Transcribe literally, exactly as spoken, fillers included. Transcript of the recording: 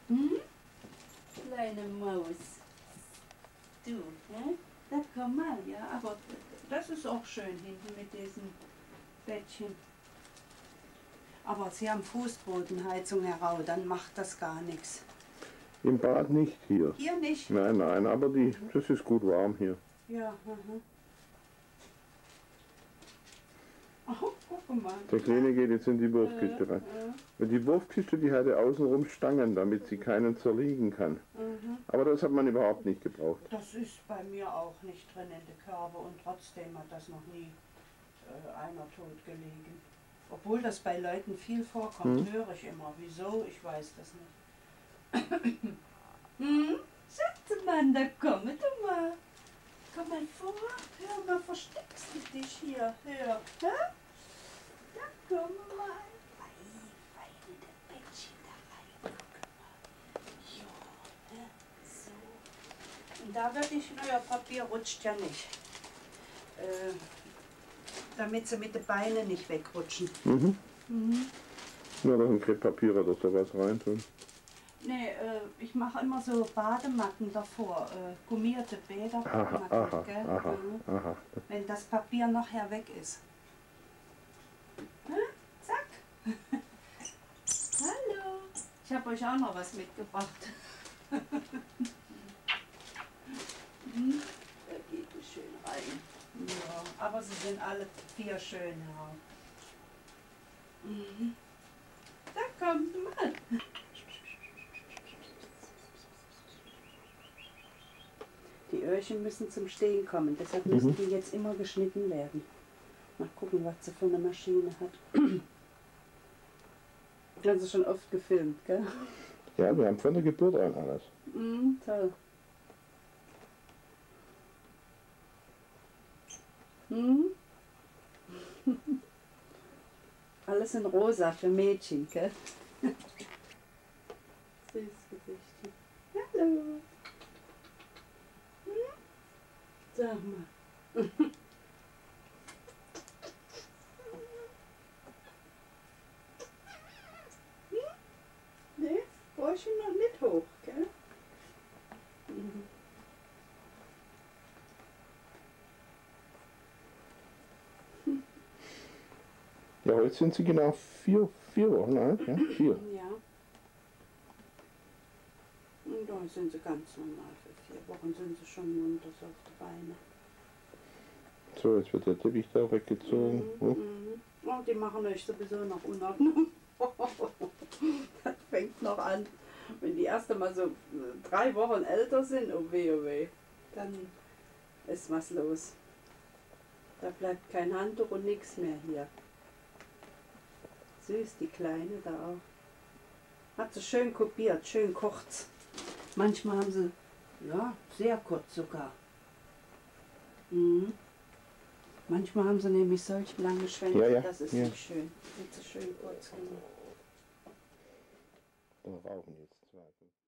Hm? Kleine Maus. Du, hä? Da komm mal, ja, aber das ist auch schön hinten mit diesem Bettchen. Aber Sie haben Fußbodenheizung heraus, dann macht das gar nichts. Im Bad nicht hier. Hier nicht? Nein, nein, aber die, das ist gut warm hier. Ja, aha. Oh, guck mal. Der Kleine geht jetzt in die Wurfkiste Äh, rein. äh. Und die Wurfkiste, die hatte außenrum Stangen, damit sie keinen zerlegen kann. Mhm. Aber das hat man überhaupt nicht gebraucht. Das ist bei mir auch nicht drin in der Körbe und trotzdem hat das noch nie äh, einer tot gelegen. Obwohl das bei Leuten viel vorkommt, Mhm. höre ich immer. Wieso? Ich weiß das nicht. Hm? Schatzemann, da komm du mal. Komm mal vor. Hör mal, versteckst du dich hier? Hör. Hä? Da komm mal. Fein, fein in das Bettchen da rein. Guck mal. Ja, hä? So. Und da würde ich, naja, Papier rutscht ja nicht. Äh, damit sie mit den Beinen nicht wegrutschen. Mhm. Mhm. Nur noch ein Krepppapier oder sowas rein tun. Nee, äh, ich mache immer so Badematten davor, äh, gummierte Bäder. Aha, aha, gell? aha, Mhm. aha. Wenn das Papier nachher weg ist. Hä? Zack! Hallo! Ich habe euch auch noch was mitgebracht. Hm, da geht es schön rein. Ja, aber sie sind alle vier schön, ja. Mhm. Da kommt mal. Die Öhrchen müssen zum Stehen kommen, deshalb müssen Mhm. die jetzt immer geschnitten werden. Mal gucken, was sie für eine Maschine hat. Du hast sie schon oft gefilmt, gell? Ja, wir haben von der Geburt an alles. Mhm, toll. Mhm. Alles in rosa für Mädchen, gell? Süß Gesichtchen. Hallo. Hm? Sag mal. Hm? Nee, Bräuchchen noch nicht hoch, gell? Mhm. Ja, heute sind sie genau vier, vier Wochen alt, ja? Vier. Ja. Und da sind sie ganz normal. Für vier Wochen sind sie schon munter so auf die Beine. So, jetzt wird der Teppich da weggezogen. Mhm, Oh. mhm. Oh, die machen euch sowieso noch Unordnung. Das fängt noch an. Wenn die erst einmal so drei Wochen älter sind, oh weh, oh weh, dann ist was los. Da bleibt kein Handtuch und nichts mehr hier. Süß, die Kleine da auch. Hat sie schön kopiert, schön kurz. Manchmal haben sie, ja, sehr kurz sogar. Mhm. Manchmal haben sie nämlich solch lange Schwänze, Ja, ja, das ist ja. nicht schön. Wird sie schön kurz gemacht. Da rauchen jetzt zwei.